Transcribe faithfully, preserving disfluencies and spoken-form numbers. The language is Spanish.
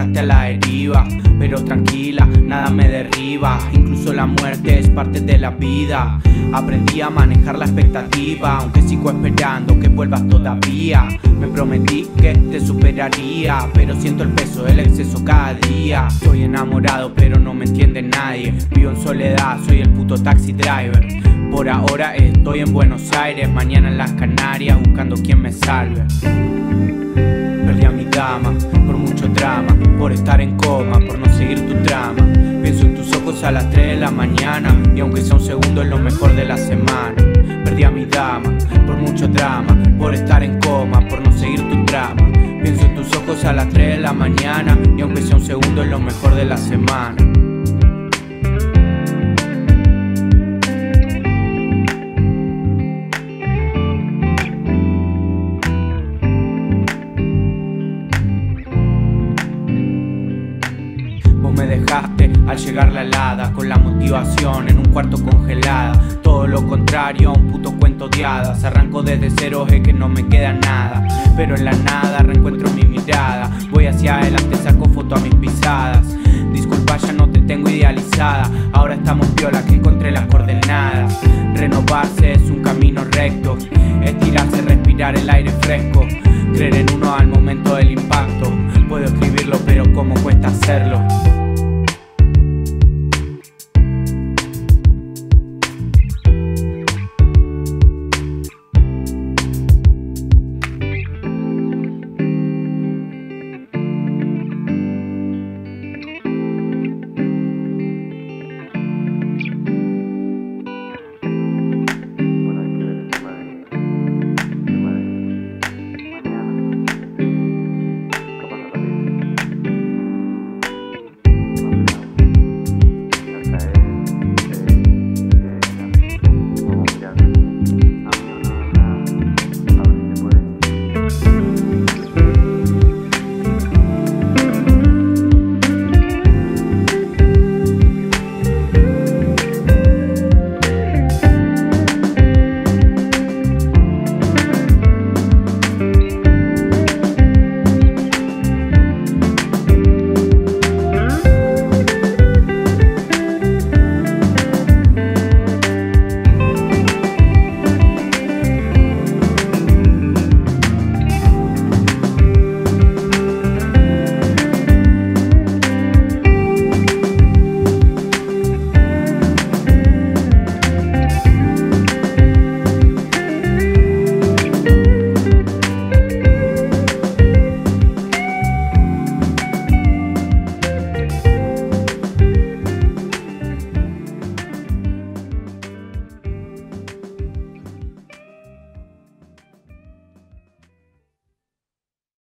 dejaste a la deriva. Pero tranquila, nada me derriba, incluso la muerte es parte de la vida. Aprendí a manejar la expectativa, aunque sigo esperando que vuelvas todavía. Me prometí que te superaría, pero siento el peso del exceso cada día. Estoy enamorado pero no me entiende nadie, vivo en soledad, soy el puto taxi driver. Por ahora estoy en Buenos Aires, mañana en las Canarias, buscando quien me salve. Perdí a mi dama, por mucho drama, por estar en coma, por no seguir tu trama. Pienso en tus ojos a las tres de la mañana, y aunque sea un segundo es lo mejor de la semana. Perdí a mi dama, por mucho drama, por estar en coma, por no seguir tu trama. Pienso en tus ojos a las tres de la mañana, y aunque sea un segundo es lo mejor de la semana. Me dejaste al llegar la helada, con la motivación en un cuarto congelada. Todo lo contrario a un puto cuento de hadas. Arranco desde cero, es que no me queda nada, pero en la nada reencuentro mi mirada. Voy hacia adelante, saco foto a mis pisadas. Disculpa, ya no te tengo idealizada, ahora estamos piola que encontré las coordenadas. Renovarse